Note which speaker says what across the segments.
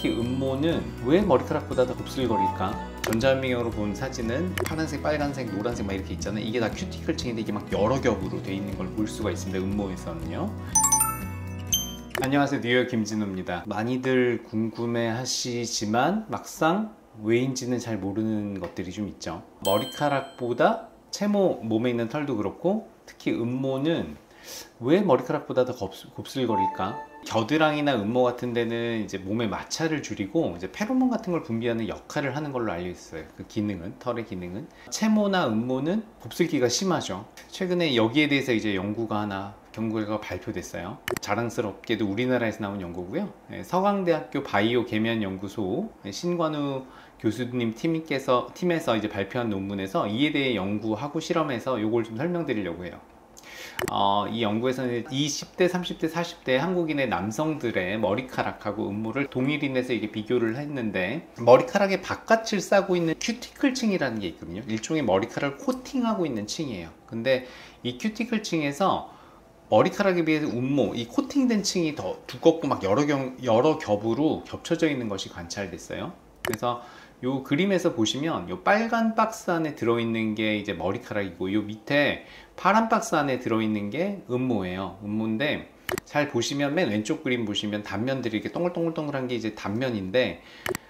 Speaker 1: 특히 음모는 왜 머리카락보다 더 곱슬거릴까? 전자현미경으로 본 사진은 파란색, 빨간색, 노란색 막 이렇게 있잖아요. 이게 다 큐티클층인데 이게 막 여러 겹으로 되어 있는 걸 볼 수가 있습니다. 음모에서는요. 안녕하세요, 뉴욕 김진호입니다. 많이들 궁금해 하시지만 막상 왜인지는 잘 모르는 것들이 좀 있죠. 머리카락보다 채모, 몸에 있는 털도 그렇고 특히 음모는 왜 머리카락보다 더 곱슬거릴까? 겨드랑이나 음모 같은 데는 이제 몸의 마찰을 줄이고 이제 페로몬 같은 걸 분비하는 역할을 하는 걸로 알려 있어요. 그 기능은, 털의 기능은. 채모나 음모는 곱슬기가 심하죠. 최근에 여기에 대해서 이제 연구가 발표됐어요. 자랑스럽게도 우리나라에서 나온 연구고요. 서강대학교 바이오 계면 연구소 신관우 교수님 팀에서 이제 발표한 논문에서 이에 대해 연구하고 실험해서 이걸 좀 설명드리려고 해요. 이 연구에서는 20대, 30대, 40대 한국인의 남성들의 머리카락하고 음모를 동일인해서 이게 비교를 했는데, 머리카락의 바깥을 싸고 있는 큐티클층이라는 게 있거든요. 일종의 머리카락을 코팅하고 있는 층이에요. 근데 이 큐티클층에서 머리카락에 비해서 음모, 이 코팅된 층이 더 두껍고 막 여러 겹으로 겹쳐져 있는 것이 관찰됐어요. 그래서 요 그림에서 보시면 요 빨간 박스 안에 들어있는 게 이제 머리카락이고, 요 밑에 파란 박스 안에 들어있는 게 음모예요. 음모인데 잘 보시면 맨 왼쪽 그림 보시면 단면들이 이렇게 동글동글동글한 게 이제 단면인데,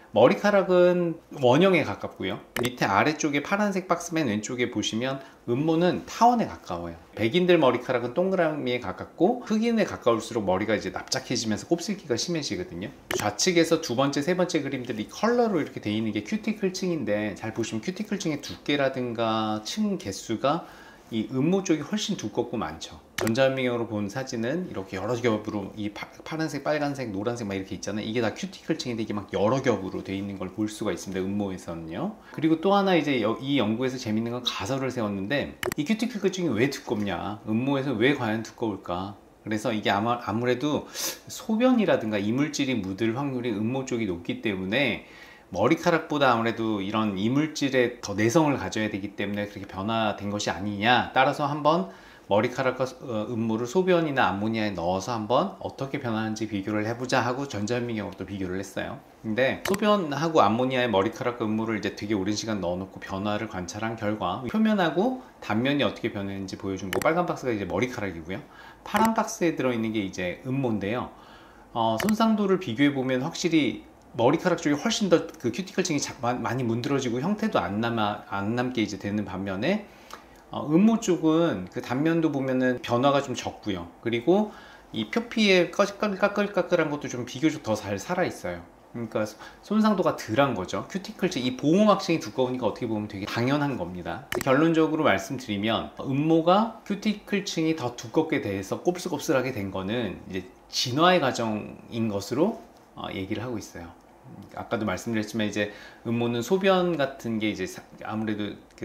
Speaker 1: 머리카락은 원형에 가깝고요. 밑에 아래쪽에 파란색 박스 맨 왼쪽에 보시면 음모는 타원에 가까워요. 백인들 머리카락은 동그라미에 가깝고 흑인에 가까울수록 머리가 이제 납작해지면서 곱슬기가 심해지거든요. 좌측에서 두 번째, 세 번째 그림들이 컬러로 이렇게 되어 있는 게 큐티클층인데, 잘 보시면 큐티클층의 두께라든가 층 개수가 이 음모 쪽이 훨씬 두껍고 많죠. 전자현미경으로 본 사진은 이렇게 여러 겹으로 이 파란색, 빨간색, 노란색 막 이렇게 있잖아요. 이게 다 큐티클층인데 이게 막 여러 겹으로 되어 있는 걸 볼 수가 있습니다. 음모에서는요. 그리고 또 하나 이제 이 연구에서 재밌는 건 가설을 세웠는데, 이 큐티클층이 왜 두껍냐? 음모에서 왜 과연 두꺼울까? 그래서 이게 아무래도 소변이라든가 이물질이 묻을 확률이 음모 쪽이 높기 때문에 머리카락보다 아무래도 이런 이물질에 더 내성을 가져야 되기 때문에 그렇게 변화된 것이 아니냐. 따라서 한번 머리카락과 음모를 소변이나 암모니아에 넣어서 한번 어떻게 변하는지 비교를 해보자 하고 전자현미경으로 또 비교를 했어요. 근데 소변하고 암모니아의 머리카락과 음모를 이제 되게 오랜 시간 넣어놓고 변화를 관찰한 결과 표면하고 단면이 어떻게 변했는지 보여준 거. 빨간 박스가 이제 머리카락이고요. 파란 박스에 들어있는 게 이제 음모인데요. 손상도를 비교해보면 확실히 머리카락 쪽이 훨씬 더 그 큐티클층이 많이 문드러지고 형태도 안 남게 이제 되는 반면에 음모 쪽은 그 단면도 보면은 변화가 좀 적고요. 그리고 이 표피에 까끌까끌한 것도 좀 비교적 더 잘 살아 있어요. 그러니까 손상도가 덜한 거죠. 큐티클층, 이 보호막층이 두꺼우니까 어떻게 보면 되게 당연한 겁니다. 결론적으로 말씀드리면 음모가 큐티클층이 더 두껍게 돼서 곱슬곱슬하게 된 거는 이제 진화의 과정인 것으로 얘기를 하고 있어요. 아까도 말씀드렸지만 이제 음모는 소변 같은 게 이제 아무래도 그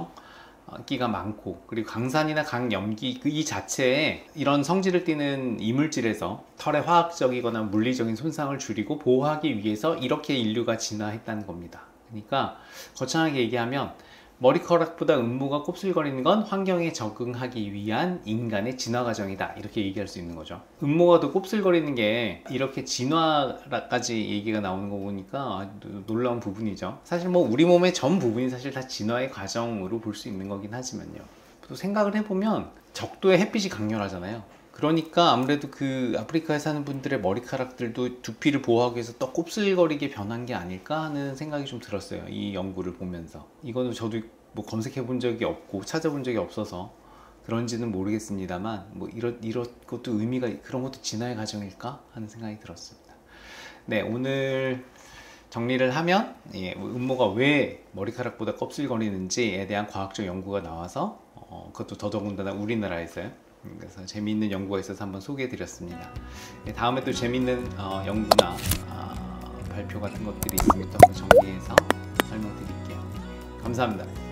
Speaker 1: 산성기가 많고, 그리고 강산이나 강염기 이 자체에 이런 성질을 띠는 이물질에서 털의 화학적이거나 물리적인 손상을 줄이고 보호하기 위해서 이렇게 인류가 진화했다는 겁니다. 그러니까 거창하게 얘기하면 머리카락보다 음모가 곱슬거리는 건 환경에 적응하기 위한 인간의 진화 과정이다, 이렇게 얘기할 수 있는 거죠. 음모가 더 곱슬거리는 게 이렇게 진화까지 얘기가 나오는 거 보니까 놀라운 부분이죠. 사실 뭐 우리 몸의 전 부분이 사실 다 진화의 과정으로 볼 수 있는 거긴 하지만요. 또 생각을 해보면 적도의 햇빛이 강렬하잖아요. 그러니까 아무래도 그 아프리카에 사는 분들의 머리카락들도 두피를 보호하기 위해서 또 곱슬거리게 변한 게 아닐까 하는 생각이 좀 들었어요. 이 연구를 보면서. 이거는 저도 뭐 검색해 본 적이 없고 찾아본 적이 없어서 그런지는 모르겠습니다만, 뭐 이런 것도 의미가, 그런 것도 진화의 과정일까 하는 생각이 들었습니다. 네, 오늘 정리를 하면 음모가 왜 머리카락보다 곱슬거리는지에 대한 과학적 연구가 나와서 그것도 더더군다나 우리나라에서요. 그래서 재미있는 연구가 있어서 한번 소개해 드렸습니다. 다음에 또 재미있는 연구나 발표 같은 것들이 있으면 또 한번 정리해서 설명드릴게요. 감사합니다.